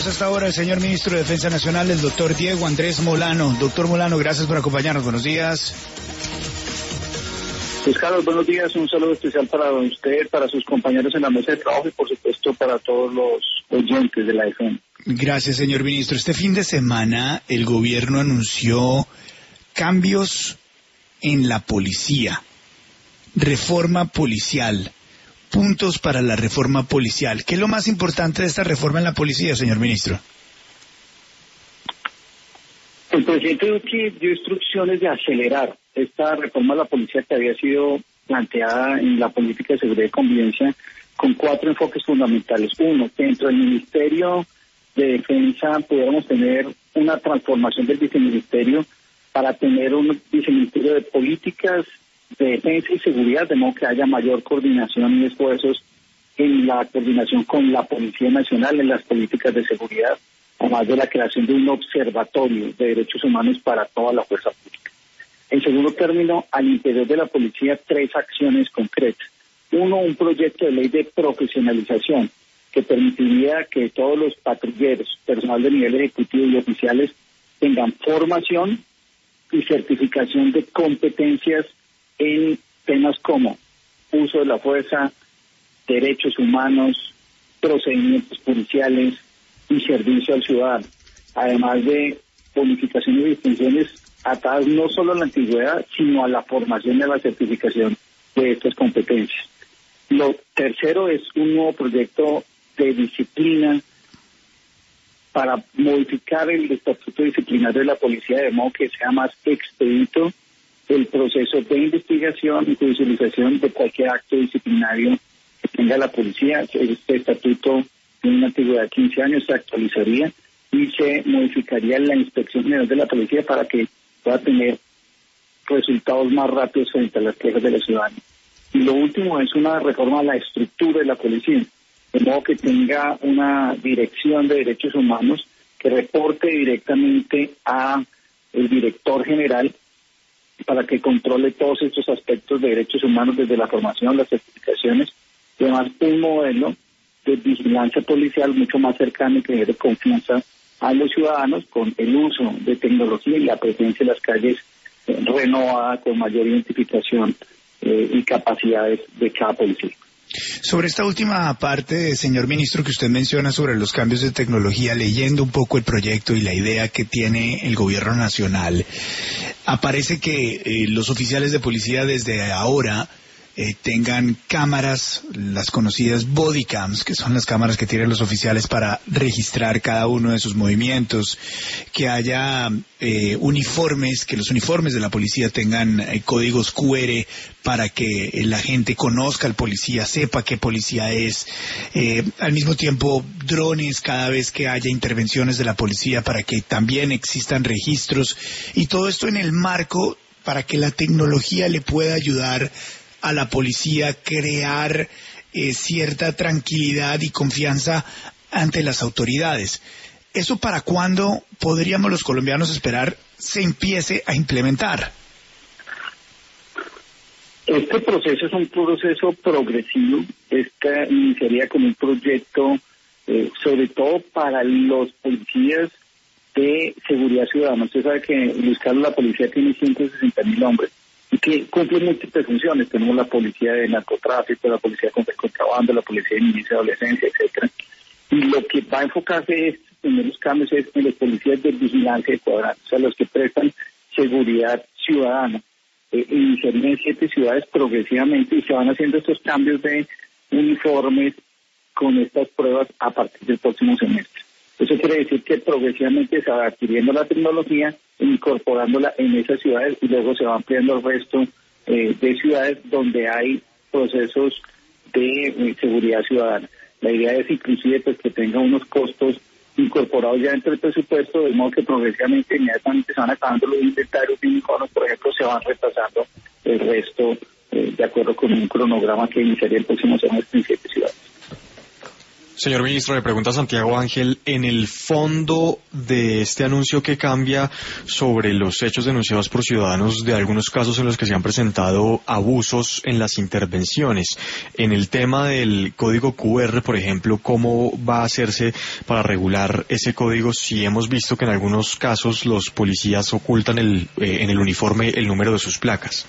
Saludamos hasta ahora al señor Ministro de Defensa Nacional, el doctor Diego Andrés Molano. Doctor Molano, gracias por acompañarnos. Buenos días. Pues Carlos, buenos días. Un saludo especial para usted, para sus compañeros en la mesa de trabajo y por supuesto para todos los oyentes de la FM. Gracias, señor Ministro. Este fin de semana el gobierno anunció cambios en la policía, reforma policial, puntos para la reforma policial. ¿Qué es lo más importante de esta reforma en la policía, señor Ministro? El presidente Duque dio instrucciones de acelerar esta reforma de la policía que había sido planteada en la política de seguridad y convivencia con 4 enfoques fundamentales. Uno, que dentro del Ministerio de Defensa pudiéramos tener una transformación del viceministerio para tener un viceministerio de políticas de defensa y seguridad, de modo que haya mayor coordinación y esfuerzos en la coordinación con la Policía Nacional en las políticas de seguridad, además de la creación de un observatorio de derechos humanos para toda la fuerza pública. En segundo término, al interior de la policía, 3 acciones concretas. Uno, un proyecto de ley de profesionalización que permitiría que todos los patrulleros, personal de nivel ejecutivo y oficiales tengan formación y certificación de competencias en temas como uso de la fuerza, derechos humanos, procedimientos policiales y servicio al ciudadano, además de bonificaciones y distinciones atadas no solo a la antigüedad, sino a la formación y a la certificación de estas competencias. Lo tercero es un nuevo proyecto de disciplina para modificar el estatuto disciplinario de la policía de modo que sea más expedito el proceso de investigación y judicialización de cualquier acto disciplinario que tenga la policía. Este estatuto tiene una antigüedad de 15 años, se actualizaría y se modificaría la Inspección General de la Policía para que pueda tener resultados más rápidos frente a las quejas de la ciudadanía. Y lo último es una reforma a la estructura de la policía, de modo que tenga una dirección de derechos humanos que reporte directamente a el director general para que controle todos estos aspectos de derechos humanos desde la formación, las certificaciones, y además un modelo de vigilancia policial mucho más cercano y que genere confianza a los ciudadanos con el uso de tecnología y la presencia en las calles renovada con mayor identificación y capacidades de cada policía. Sobre esta última parte, señor ministro, que usted menciona sobre los cambios de tecnología, leyendo un poco el proyecto y la idea que tiene el gobierno nacional, aparece que los oficiales de policía desde ahora tengan cámaras, las conocidas body cams, que son las cámaras que tienen los oficiales para registrar cada uno de sus movimientos, que haya uniformes, que los uniformes de la policía tengan códigos QR para que la gente conozca al policía, sepa qué policía es, al mismo tiempo drones cada vez que haya intervenciones de la policía para que también existan registros, y todo esto en el marco para que la tecnología le pueda ayudar a la policía crear cierta tranquilidad y confianza ante las autoridades. ¿Eso para cuándo podríamos los colombianos esperar se empiece a implementar? Este proceso es un proceso progresivo. Este iniciaría como un proyecto sobre todo para los policías de seguridad ciudadana. Usted sabe que, Luis Carlos, la policía tiene 160.000 hombres y que cumplen múltiples funciones. Tenemos la policía de narcotráfico, la policía contra el contrabando, la policía de niñez y adolescencia, etcétera. Y lo que va a enfocarse estos primeros cambios es en los policías de vigilancia de cuadrante, o sea, los que prestan seguridad ciudadana. Iniciarían en 7 ciudades progresivamente y se van haciendo estos cambios de uniformes con estas pruebas a partir del próximo semestre. Eso quiere decir que progresivamente se va adquiriendo la tecnología e incorporándola en esas ciudades y luego se va ampliando el resto de ciudades donde hay procesos de seguridad ciudadana. La idea es inclusive pues que tenga unos costos incorporados ya dentro del presupuesto, de modo que progresivamente, inmediatamente se van acabando los inventarios de uniformes, por ejemplo, se van repasando el resto de acuerdo con un cronograma que iniciaría el próximo semestre en 7 ciudades. Señor ministro, le pregunta Santiago Ángel, en el fondo de este anuncio que cambia sobre los hechos denunciados por ciudadanos de algunos casos en los que se han presentado abusos en las intervenciones, en el tema del código QR, por ejemplo, ¿cómo va a hacerse para regular ese código si hemos visto que en algunos casos los policías ocultan en el uniforme el número de sus placas?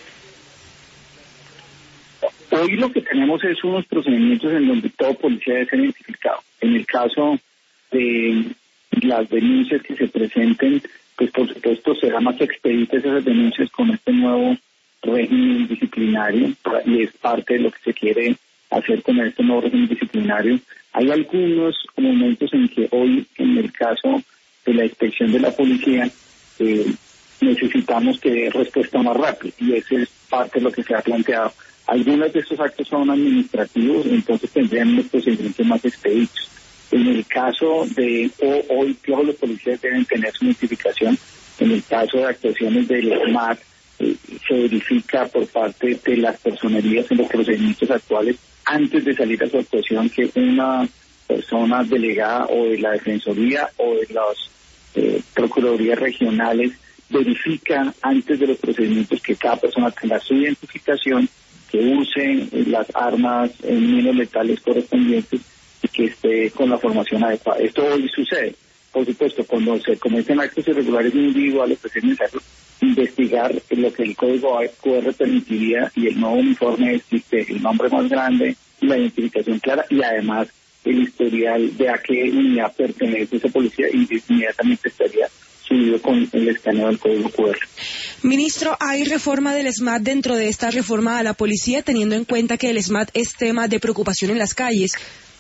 Hoy lo que tenemos es unos procedimientos en donde todo policía debe ser identificado. En el caso de las denuncias que se presenten, pues por supuesto será más expedita esas denuncias con este nuevo régimen disciplinario, y es parte de lo que se quiere hacer con este nuevo régimen disciplinario. Hay algunos momentos en que hoy, en el caso de la inspección de la policía, necesitamos que dé respuesta más rápida, y eso es parte de lo que se ha planteado. Algunos de estos actos son administrativos, entonces tendrían unos procedimientos más expeditos. En el caso de hoy, todos los policías deben tener su notificación. En el caso de actuaciones del SMAT, se verifica por parte de las personerías en los procedimientos actuales, antes de salir a su actuación, que una persona delegada o de la Defensoría o de las Procuradurías regionales verifica antes de los procedimientos que cada persona tenga su identificación, que use las armas menos letales correspondientes y que esté con la formación adecuada. Esto hoy sucede. Por supuesto, cuando se cometen actos irregulares individuales, pues es necesario investigar lo que el código QR permitiría, y el nuevo uniforme existe el nombre más grande, la identificación clara y además el historial de a qué unidad pertenece esa policía, y inmediatamente estaría subido con el escaneo del código QR. Ministro, ¿hay reforma del SMAT dentro de esta reforma a la policía, teniendo en cuenta que el SMAT es tema de preocupación en las calles?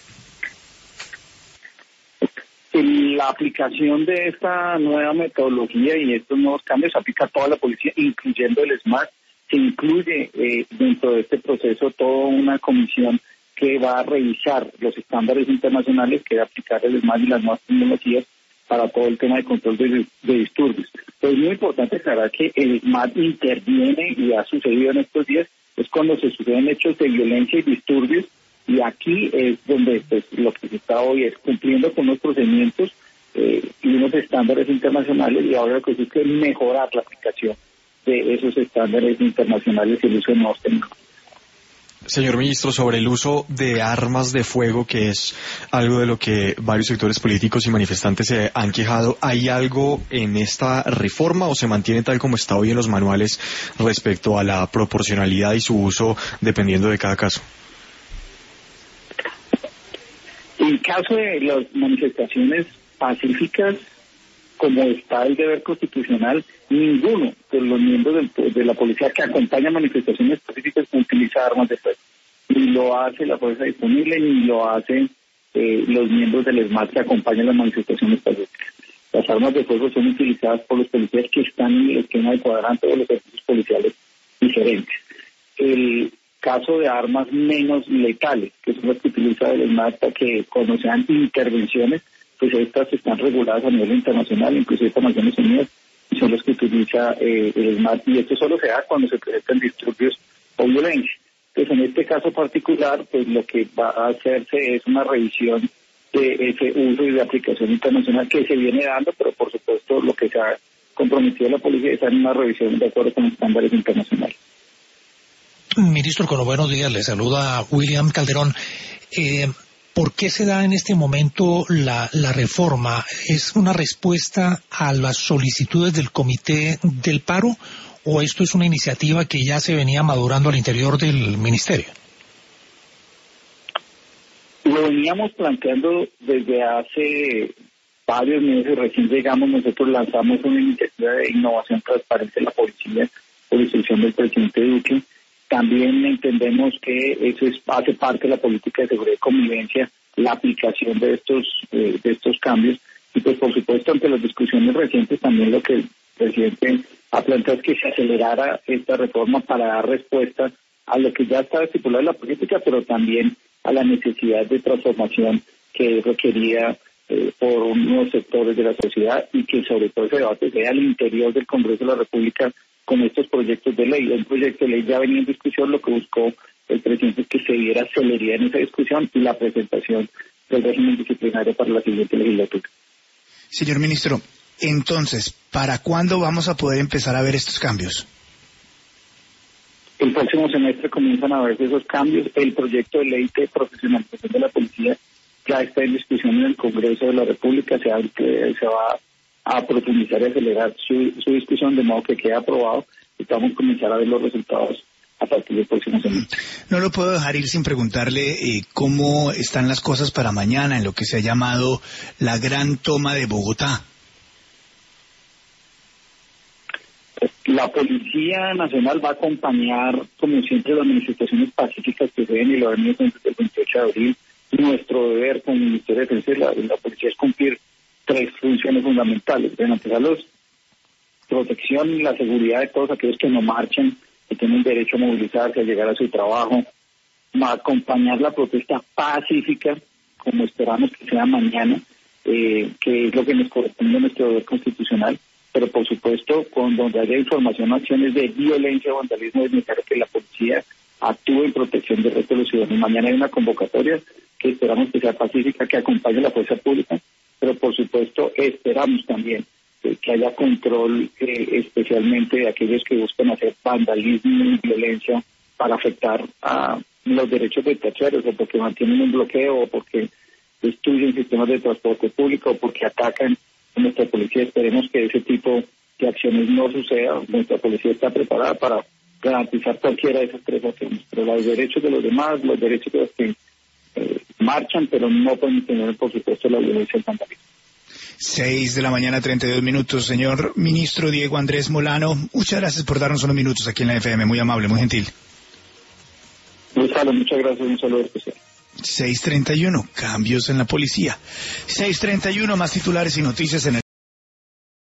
La aplicación de esta nueva metodología y estos nuevos cambios se aplica a toda la policía, incluyendo el SMAT. Se incluye dentro de este proceso toda una comisión que va a revisar los estándares internacionales que debe aplicar el SMAT y las nuevas tecnologías para todo el tema de control de disturbios. Pero es muy importante aclarar que el SMAT interviene, y ha sucedido en estos días, es cuando se suceden hechos de violencia y disturbios, y aquí es donde pues lo que se está hoy es cumpliendo con unos procedimientos y unos estándares internacionales, y ahora lo que se quiere es mejorar la aplicación de esos estándares internacionales y el uso de nuevos tecnologías. Señor ministro, sobre el uso de armas de fuego, que es algo de lo que varios sectores políticos y manifestantes se han quejado, ¿hay algo en esta reforma o se mantiene tal como está hoy en los manuales respecto a la proporcionalidad y su uso dependiendo de cada caso? En caso de las manifestaciones pacíficas, como está el deber constitucional, ninguno de los miembros de la policía que acompaña manifestaciones pacíficas utiliza armas de fuego. Ni lo hace la fuerza disponible, ni lo hacen los miembros del SMAT que acompañan las manifestaciones pacíficas. Las armas de fuego son utilizadas por los policías que están en el esquema de cuadrante de los servicios policiales diferentes. El caso de armas menos letales, que son las que utiliza el SMAT para que cuando sean intervenciones, pues estas están reguladas a nivel internacional, inclusive por Naciones Unidas, y son las que utiliza el SMAT, y esto solo se da cuando se presentan disturbios o violencia. Entonces, en este caso particular, pues lo que va a hacerse es una revisión de ese uso y de aplicación internacional que se viene dando, pero por supuesto lo que se ha comprometido la policía es en una revisión de acuerdo con estándares internacionales. Ministro, con los buenos días, le saluda William Calderón. ¿Por qué se da en este momento la reforma? ¿Es una respuesta a las solicitudes del Comité del Paro o esto es una iniciativa que ya se venía madurando al interior del Ministerio? Lo veníamos planteando desde hace varios meses. Recién llegamos, nosotros lanzamos una iniciativa de innovación transparente en la policía por instrucción del presidente Duque. También entendemos que eso hace parte de la política de seguridad y convivencia, la aplicación de estos cambios. Y pues por supuesto, ante las discusiones recientes, también lo que el presidente ha planteado es que se acelerara esta reforma para dar respuesta a lo que ya estaba estipulado en la política, pero también a la necesidad de transformación que requería por unos sectores de la sociedad, y que sobre todo ese debate sea al interior del Congreso de la República con estos proyectos de ley. Un proyecto de ley ya venía en discusión, lo que buscó el presidente es que se diera celeridad en esa discusión y la presentación del régimen disciplinario para la siguiente legislatura. Señor ministro, entonces, ¿para cuándo vamos a poder empezar a ver estos cambios? El próximo semestre comienzan a verse esos cambios. El proyecto de ley de profesionalización de la policía ya está en discusión en el Congreso de la República. Se va a profundizar y acelerar su discusión, de modo que quede aprobado y vamos a comenzar a ver los resultados a partir del próximo semestre. No lo puedo dejar ir sin preguntarle cómo están las cosas para mañana en lo que se ha llamado la gran toma de Bogotá. La Policía Nacional va a acompañar, como siempre, las manifestaciones pacíficas que se ven y lo han hecho desde el 28 de abril. Nuestro deber como Ministerio de Defensa de la Policía es cumplir 3 funciones fundamentales. Garantizar protección y la seguridad de todos aquellos que no marchan, que tienen derecho a movilizarse, a llegar a su trabajo. Va a acompañar la protesta pacífica, como esperamos que sea mañana, que es lo que nos corresponde a nuestro deber constitucional. Pero por supuesto, donde haya información o acciones de violencia o vandalismo, es necesario que la policía actúe en protección del resto de los ciudadanos. Mañana hay una convocatoria que esperamos que sea pacífica, que acompañe a la fuerza pública, pero por supuesto esperamos también que haya control, especialmente de aquellos que buscan hacer vandalismo y violencia para afectar a los derechos de terceros, o porque mantienen un bloqueo, o porque destruyen sistemas de transporte público, o porque atacan a nuestra policía. Esperemos que ese tipo de acciones no suceda. Nuestra policía está preparada para garantizar cualquiera de esas 3 acciones, pero los derechos de los demás, los derechos de los que marchan, pero no pueden tener, por supuesto, la violencia y el vandalismo. 6:32 a.m. Señor ministro Diego Andrés Molano, muchas gracias por darnos unos minutos aquí en la FM, muy amable, muy gentil. Gonzalo, muchas gracias, un saludo especial. 6:31, cambios en la policía. 6:31, más titulares y noticias en el